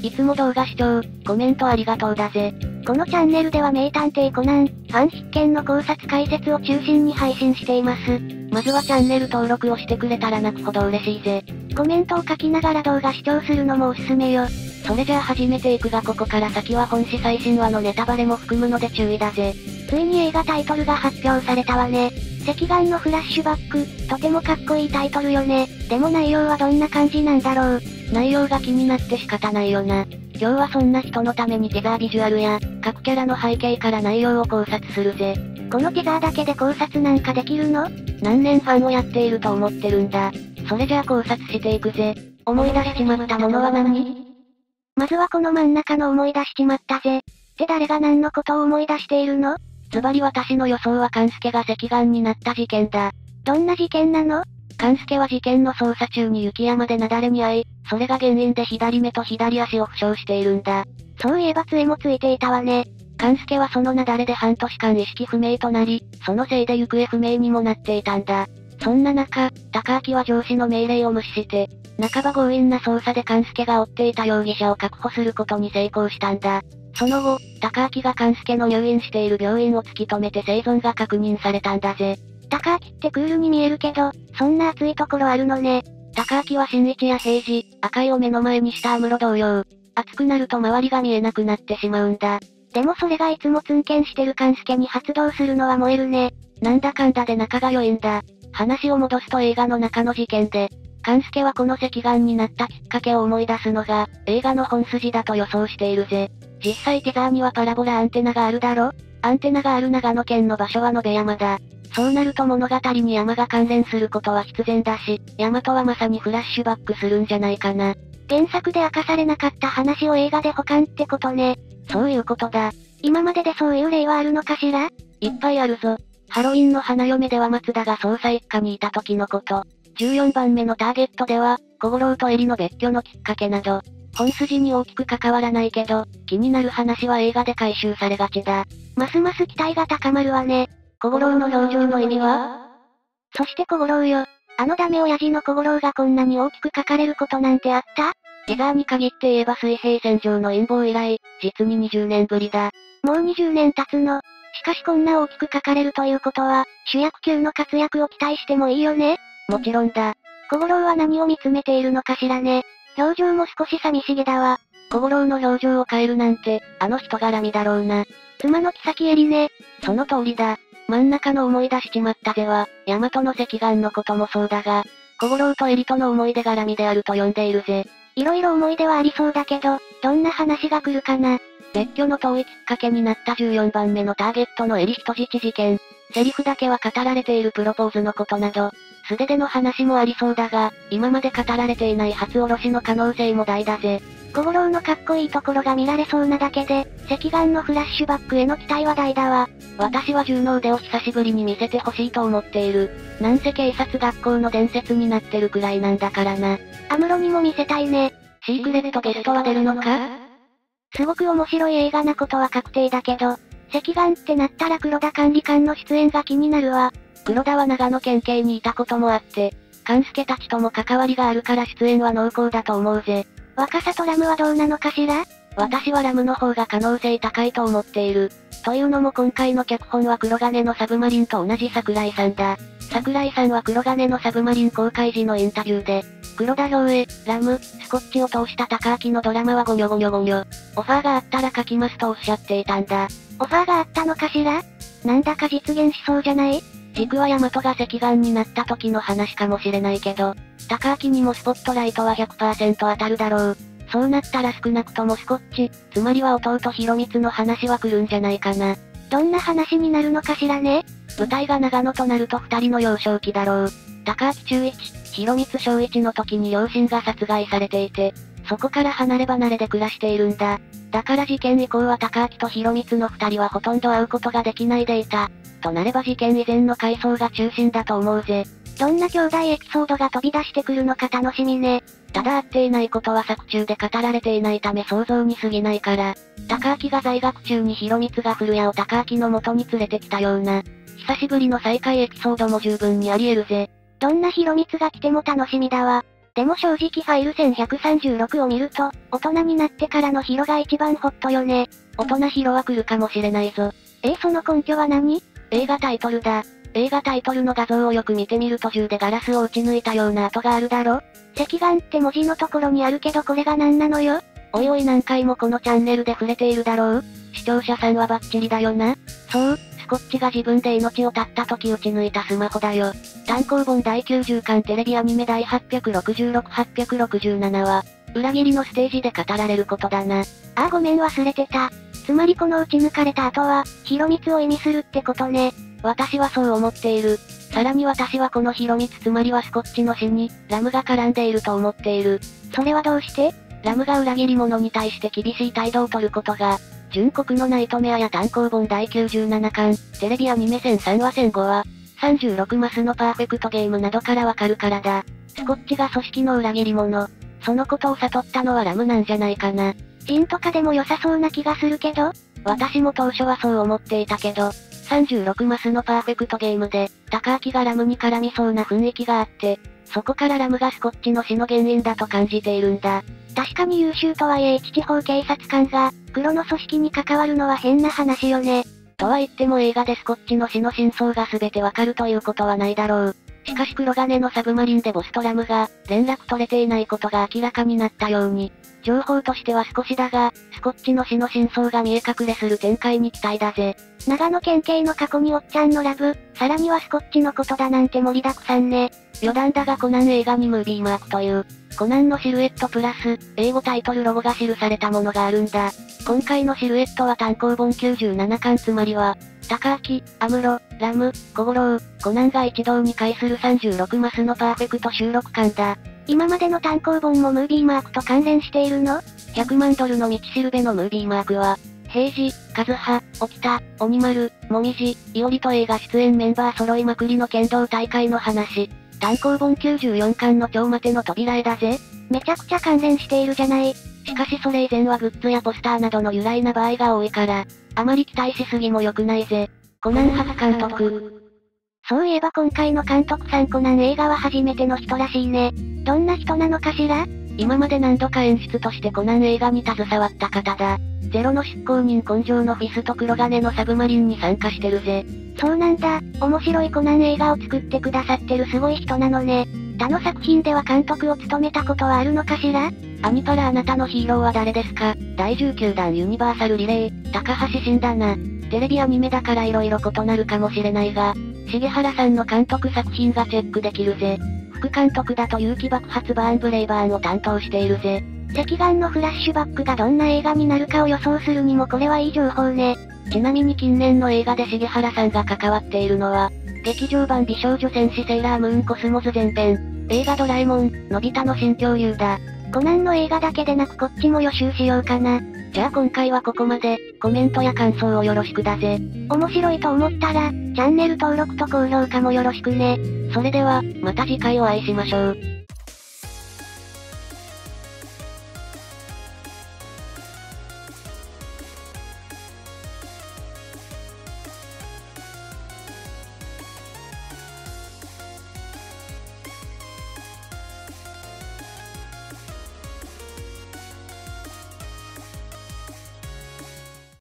いつも動画視聴、コメントありがとうだぜ。 このチャンネルでは名探偵コナン、ファン必見の考察解説を中心に配信しています。 まずはチャンネル登録をしてくれたら泣くほど嬉しいぜ。 コメントを書きながら動画視聴するのもおすすめよ。 それじゃあ始めていくがここから先は本誌最新話のネタバレも含むので注意だぜ。 ついに映画タイトルが発表されたわね。赤眼のフラッシュバック、とてもかっこいいタイトルよね。でも内容はどんな感じなんだろう。 内容が気になって仕方ないよな。今日はそんな人のためにティザービジュアルや、各キャラの背景から内容を考察するぜ。 このティザーだけで考察なんかできるの？ 何年ファンをやっていると思ってるんだ。それじゃあ考察していくぜ。思い出しちまったものは何？ まずはこの真ん中の思い出しちまったぜ。って誰が何のことを思い出しているの？ ズバリ私の予想は勘助が赤眼になった事件だ。 どんな事件なの？ 勘助は事件の捜査中に雪山で雪崩に遭い、それが原因で左目と左足を負傷しているんだ。 そういえば杖もついていたわね。 勘助はその雪崩で半年間意識不明となり、そのせいで行方不明にもなっていたんだ。そんな中、高明は上司の命令を無視して、半ば強引な捜査で勘助が追っていた容疑者を確保することに成功したんだ。その後、高明が勘助の入院している病院を突き止めて生存が確認されたんだぜ。 高明ってクールに見えるけど、そんな熱いところあるのね。 高明は新一や平次、赤井を目の前にした安室同様。熱くなると周りが見えなくなってしまうんだ。 でもそれがいつもツンケンしてる勘助に発動するのは燃えるね。 なんだかんだで仲が良いんだ。話を戻すと映画の中の事件で、勘助はこの赤眼になったきっかけを思い出すのが、映画の本筋だと予想しているぜ。実際ティザーにはパラボラアンテナがあるだろ？アンテナがある長野県の場所は野辺山だ。そうなると物語に山が関連することは必然だし、山とはまさにフラッシュバックするんじゃないかな。 原作で明かされなかった話を映画で保管ってことね。 そういうことだ。 今まででそういう例はあるのかしら？ いっぱいあるぞ。ハロウィンの花嫁では松田が捜査一課にいた時のこと。14番目のターゲットでは、小五郎とエリの別居のきっかけなど、本筋に大きく関わらないけど、気になる話は映画で回収されがちだ。 ますます期待が高まるわね。 小五郎の表情の意味は？ そして小五郎よ。あのダメ親父の小五郎がこんなに大きく書かれることなんてあった？ ティザーに限って言えば水平線上の陰謀以来、実に20年ぶりだ。 もう20年経つの。しかしこんな大きく書かれるということは、主役級の活躍を期待してもいいよね？ もちろんだ。 小五郎は何を見つめているのかしらね。表情も少し寂しげだわ。 小五郎の表情を変えるなんて、あの人絡みだろうな。 妻の木崎エリね。 その通りだ。真ん中の思い出しちまったぜは、大和の赤眼のこともそうだが、小五郎とエリとの思い出絡みであると呼んでいるぜ。 いろいろ思い出はありそうだけど、どんな話が来るかな。 別居の遠いきっかけになった14番目のターゲットのエリ人質事件。セリフだけは語られているプロポーズのことなど、素手での話もありそうだが、今まで語られていない初おろしの可能性も大だぜ。 小五郎のかっこいいところが見られそうなだけで、赤眼のフラッシュバックへの期待は大だわ。 私は銃の腕を久しぶりに見せてほしいと思っている。なんせ警察学校の伝説になってるくらいなんだからな。 安室にも見せたいね。 シークレットゲストは出るのか？ すごく面白い映画なことは確定だけど、赤眼ってなったら黒田管理官の出演が気になるわ。 黒田は長野県警にいたこともあって、勘助たちとも関わりがあるから出演は濃厚だと思うぜ。 若さとラムはどうなのかしら？ 私はラムの方が可能性高いと思っている。というのも今回の脚本は黒金のサブマリンと同じ桜井さんだ。桜井さんは黒金のサブマリン公開時のインタビューで、黒田兵衛、ラム、スコッチを通した高明のドラマはゴニョゴニョゴニョ。オファーがあったら書きますとおっしゃっていたんだ。 オファーがあったのかしら？なんだか実現しそうじゃない？ 軸は大和が赤眼になった時の話かもしれないけど、高明にもスポットライトは 100% 当たるだろう。そうなったら少なくともスコッチ、つまりは弟博光の話は来るんじゃないかな。 どんな話になるのかしらね？ 舞台が長野となると二人の幼少期だろう。高明中1、博光小1の時に両親が殺害されていて、そこから離れ離れで暮らしているんだ。だから事件以降は高明と博光の二人はほとんど会うことができないでいた。となれば事件以前の回想が中心だと思うぜ。 どんな兄弟エピソードが飛び出してくるのか楽しみね。 ただ会っていないことは作中で語られていないため想像に過ぎないから、高明が在学中に博光が古谷を高明の元に連れてきたような、久しぶりの再会エピソードも十分にあり得るぜ。 どんな博光が来ても楽しみだわ。 でも正直ファイル1136を見ると、大人になってからのヒロが一番ホットよね。 大人ヒロは来るかもしれないぞ。 その根拠は何？ 映画タイトルだ。映画タイトルの画像をよく見てみると銃でガラスを撃ち抜いたような跡があるだろ？ 赤眼って文字のところにあるけどこれが何なのよ？ おいおい何回もこのチャンネルで触れているだろう？視聴者さんはバッチリだよな。そう、スコッチが自分で命を絶った時撃ち抜いたスマホだよ。単行本第90巻テレビアニメ第866、867は、裏切りのステージで語られることだな。 ごめん忘れてた。つまりこの撃ち抜かれた後は、ヒロミツを意味するってことね。 私はそう思っている。さらに私はこのヒロミツつまりはスコッチの死に、ラムが絡んでいると思っている。 それはどうして？ ラムが裏切り者に対して厳しい態度を取ることが、純国のナイトメアや単行本第97巻、テレビアニメ1003話1005話、36マスのパーフェクトゲームなどからわかるからだ。スコッチが組織の裏切り者。そのことを悟ったのはラムなんじゃないかな。 ジンとかでも良さそうな気がするけど？ 私も当初はそう思っていたけど、36マスのパーフェクトゲームで、高明がラムに絡みそうな雰囲気があって、そこからラムがスコッチの死の原因だと感じているんだ。 確かに優秀とはいえ一地方警察官が、黒の組織に関わるのは変な話よね。 とは言っても映画でスコッチの死の真相が全てわかるということはないだろう。しかし黒金のサブマリンでボスとラムが、連絡取れていないことが明らかになったように、情報としては少しだが、スコッチの死の真相が見え隠れする展開に期待だぜ。 長野県警の過去におっちゃんのラブ、さらにはスコッチのことだなんて盛りだくさんね。 余談だがコナン映画にムービーマークという、コナンのシルエットプラス、英語タイトルロゴが記されたものがあるんだ。今回のシルエットは単行本97巻つまりは、高明、アムロ、ラム、小五郎、コナンが一堂に会する36マスのパーフェクト収録巻だ。 今までの単行本もムービーマークと関連しているの ？100万ドルの道しるべのムービーマークは、平治、カズハ、沖田、鬼丸、もみじ、いおりと映画出演メンバー揃いまくりの剣道大会の話。単行本94巻の超待ての扉絵だぜ。 めちゃくちゃ関連しているじゃない。 しかしそれ以前はグッズやポスターなどの由来な場合が多いから、あまり期待しすぎも良くないぜ。コナン初監督。 そういえば今回の監督さんコナン映画は初めての人らしいね。どんな人なのかしら？ 今まで何度か演出としてコナン映画に携わった方だ。ゼロの執行人根性のフィスと黒金のサブマリンに参加してるぜ。 そうなんだ、面白いコナン映画を作ってくださってるすごい人なのね。他の作品では監督を務めたことはあるのかしら？ アニパラあなたのヒーローは誰ですか？第19弾ユニバーサルリレー、高橋真だな。テレビアニメだから色々異なるかもしれないが、重原さんの監督作品がチェックできるぜ。副監督だと勇気爆発バーンブレイバーンを担当しているぜ。 赤眼のフラッシュバックがどんな映画になるかを予想するにもこれはいい情報ね。 ちなみに近年の映画で重原さんが関わっているのは、劇場版美少女戦士セーラームーンコスモズ前編、映画ドラえもん、のび太の新恐竜だ。 コナンの映画だけでなくこっちも予習しようかな。 じゃあ今回はここまで、コメントや感想をよろしくだぜ。 面白いと思ったら、チャンネル登録と高評価もよろしくね。 それでは、また次回お会いしましょう。